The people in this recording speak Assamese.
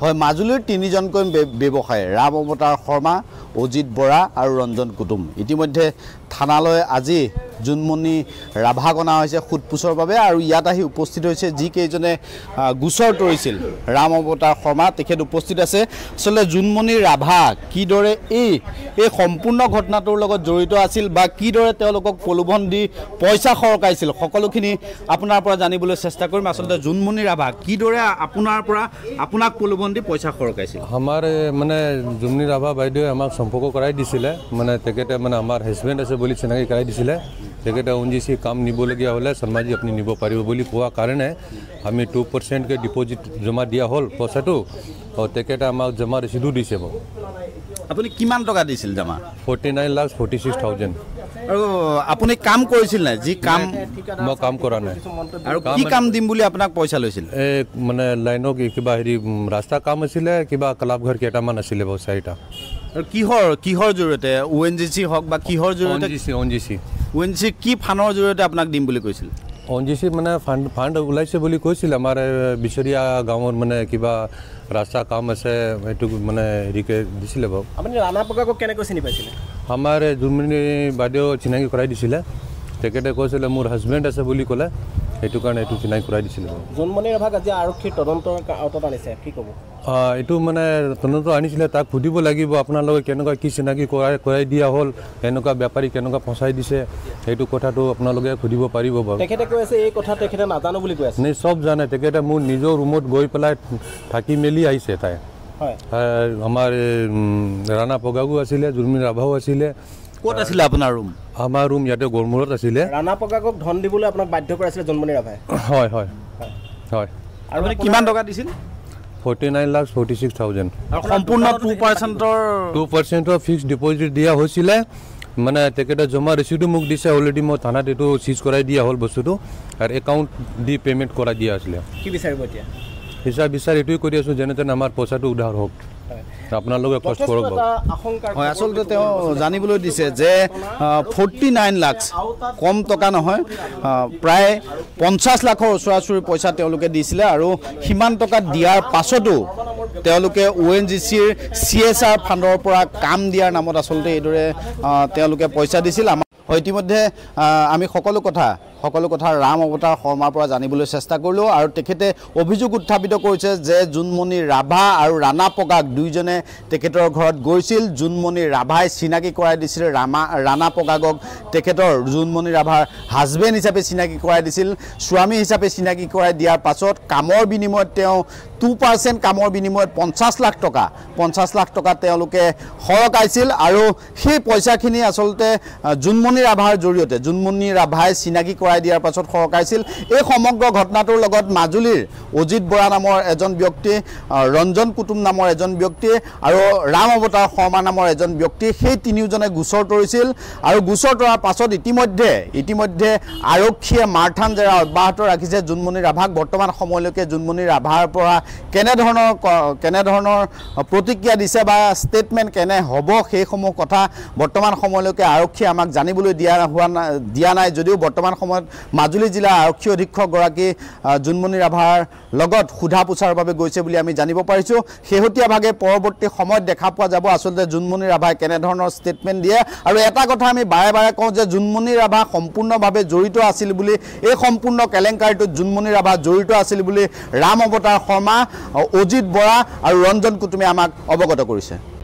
হয় মাজুলীৰ তিনিজনকৈ ব্যৱসায়ী ৰাম অৱতাৰ শৰ্মা অজিত বৰা আৰু ৰঞ্জন কুটুম ইতিমধ্যে থানালৈ আজি জুনমণি ৰাভাক অনা হৈছে সুদপুছৰ বাবে আৰু ইয়াত আহি উপস্থিত হৈছে যিকেইজনে গোচৰ তৰিছিল ৰাম অৱতাৰ শৰ্মা তেখেত উপস্থিত আছে আসলে জুনমণি ৰাভা কিদৰে এই সম্পূৰ্ণ ঘটনাটোৰ লগত জড়িত আছিল বা কিদৰে তেওঁলোকক প্ৰলোভন দি পইচা খৰকাইছিল সকলোখিনি আপোনাৰ পৰা জানিবলৈ চেষ্টা কৰিম আসলে জুনমণি ৰাভা কিদৰে আপোনাক প্ৰলোভন দি পইচা খৰকাইছিল আমাৰ মানে জুনমণি ৰাভা বাইদেৱে আমাক সম্পৰ্ক কৰাই দিছিলে মানে তেখেতে মানে আমাৰ হাজবেণ্ড আছে বুলি চিনাকি কৰাই দিছিলে তেখেতে ONGC কাম নিবলগীয়া হ'লে শৰ্মাজি আপুনি নিব পাৰিব বুলি কোৱা কাৰণে আমি 2% কে ডিপোজিট জমা দিয়া হ'ল পইচাটো আৰু তেখেতে আমাক জমা ৰচিদো দিছে আপুনি কিমান টকা দিছিল জমা 49,46,000 আৰু আপুনি কাম কৰিছিল নাই যি কাম মই কাম কৰা নাই আৰু কি কাম দিম বুলি আপোনাক পইচা লৈছিল মানে লাইনৰ কিবা হেৰি ৰাস্তা কাম আছিলে কিবা ক্লাব ঘৰ কেইটামান আছিলে বহুত চাৰিটা আৰু কিহৰ জৰিয়তে ONGC হওক বা কিহৰ জৰিয়তে ONGC কি ফানৰ জৰিয়তে আপোনাক দিম বুলি কৈছিল ONGC মানে ফাণ্ড ওলাইছে বুলি কৈছিল আমাৰ বিচৰীয়া গাঁৱৰ মানে কিবা ৰাস্তা কাম আছে এইটো মানে হেৰিকে দিছিলে বাৰু আপুনি ৰাণা পকাকক কেনেকৈ চিনি পাইছিলে আমাৰ জুনমণি বাইদেউ চিনাকি কৰাই দিছিলে তেখেতে কৈছিলে মোৰ হাজবেণ্ড আছে বুলি ক'লে সেইটো কাৰণে এইটো চিনাকি কৰাই দিছিলে জুনমণি ৰাভাক আজি আৰক্ষীৰ তদন্তৰ আওতাত আনিছে কি ক'ব এইটো মানে তদন্ত আনিছিলে তাক সুধিব লাগিব আপোনালোকে কেনেকুৱা কি চিনাকি কৰাই দিয়া হ'ল এনেকুৱা বেপাৰী কেনেকুৱা ফচাই দিছে সেইটো কথাটো আপোনালোকে সুধিব পাৰিব বাৰু তেখেতে কৈ আছে এই কথা তেখেতে নাজানো বুলি কৈ আছে নে চব জানে তেখেতে মোৰ নিজৰ ৰুমত গৈ পেলাই থাকি মেলি আহিছে তাই হয় আমাৰ ৰাণা পগাগু আছিলে জুনমণি ৰাভাও আছিলে ক'ত আছিলে আপোনাৰ ৰুম আমাৰ ৰুম ইয়াতে গড়মূৰত আছিলে ৰাণা পগাগক ধন দিবলৈ আপোনাক বাধ্য কৰাইছিলে জুনমণি ৰাভাই হয় হয় হয় আৰু কিমান টকা দিছিল 49,46,000 আৰু সম্পূৰ্ণ 2%ৰ ফিক্সড ডিপোজিট দিয়া হৈছিলে মানে তেখেতে জমা ৰচিদো মোক দিছে অলৰেডি মই থানাত এইটো চিজ কৰাই দিয়া হ'ল বস্তুটো আৰু একাউণ্ট দি পে'মেণ্ট কৰাই দিয়া আছিলে কি বিচাৰিব এতিয়া হিচাপ বিচাৰ এইটোৱে কৰি আছোঁ যেনে তেনে আমাৰ পইচাটো উদ্ধাৰ হওক আপোনালোকে কষ্ট কৰক হয় আচলতে তেওঁ জানিবলৈ দিছে যে 49 লাখ কম টকা নহয় প্ৰায় 50 লাখৰ ওচৰা-ওচৰি পইচা তেওঁলোকে দিছিলে আৰু সিমান টকা দিয়াৰ পাছতো তেওঁলোকে ONGCৰ CSR ফাণ্ডৰ পৰা কাম দিয়াৰ নামত আচলতে এইদৰে তেওঁলোকে পইচা দিছিল ইতিমধ্যে আমি সকলো কথা ৰাম অৱতাৰ শৰ্মাৰ পৰা জানিবলৈ চেষ্টা কৰিলোঁ আৰু তেখেতে অভিযোগ উত্থাপিত কৰিছে যে জুনমণি ৰাভা আৰু ৰাণা পগাক দুইজনে তেখেতৰ ঘৰত গৈছিল জুনমণি ৰাভাই চিনাকি কৰাই দিছিল ৰাণা পগাগক তেখেতৰ জুনমণি ৰাভাৰ হাজবেণ্ড হিচাপে চিনাকি কৰাই দিছিল স্বামী হিচাপে চিনাকি কৰাই দিয়াৰ পাছত কামৰ বিনিময়ত তেওঁ 2% কামৰ বিনিময়ত 50 লাখ টকা তেওঁলোকে খৰকাইছিল আৰু সেই পইচাখিনি আচলতে জুনমণি ৰাভাৰ জৰিয়তে জুনমণি ৰাভাই চিনাকি কৰাই দিয়াৰ পাছত খৰকাইছিল এই সমগ্ৰ ঘটনাটোৰ লগত মাজুলীৰ অজিত বৰা নামৰ এজন ব্যক্তি ৰঞ্জন কুটুম নামৰ এজন ব্যক্তি আৰু ৰাম অৱতাৰ শৰ্মা নামৰ এজন ব্যক্তি সেই তিনিওজনে গোচৰ তৰিছিল আৰু গোচৰ তৰাৰ পাছত ইতিমধ্যে আৰক্ষীয়ে মাৰথান জেৰা অব্যাহত ৰাখিছে জুনমণি ৰাভাক বৰ্তমান সময়লৈকে জুনমণি ৰাভাৰ পৰা কেনেধৰণৰ প্ৰতিক্ৰিয়া দিছে বা ষ্টেটমেণ্ট কেনে হ'ব সেইসমূহ কথা বৰ্তমান সময়লৈকে আৰক্ষীয়ে আমাক জানিবলৈ দিয়া নাই যদিও বৰ্তমান সময়ত মাজুলী জিলা আৰক্ষী অধীক্ষকগৰাকী জুনমণি ৰাভাৰ লগত সোধা পোছাৰ বাবে গৈছে বুলি আমি জানিব পাৰিছোঁ শেহতীয়াভাৱে পৰৱৰ্তী সময়ত দেখা পোৱা যাব আচলতে জুনমণি ৰাভাই কেনেধৰণৰ ষ্টেটমেণ্ট দিয়ে আৰু এটা কথা আমি বাৰে কওঁ যে জুনমণি ৰাভা সম্পূৰ্ণভাৱে জড়িত আছিল বুলি এই সম্পূৰ্ণ কেলেংকাৰীটোত জুনমণি ৰাভা জড়িত আছিল বুলি ৰাম অৱতাৰ শৰ্মা অজিত বৰা আৰু ৰঞ্জন কুটুমে আমাক অৱগত কৰিছে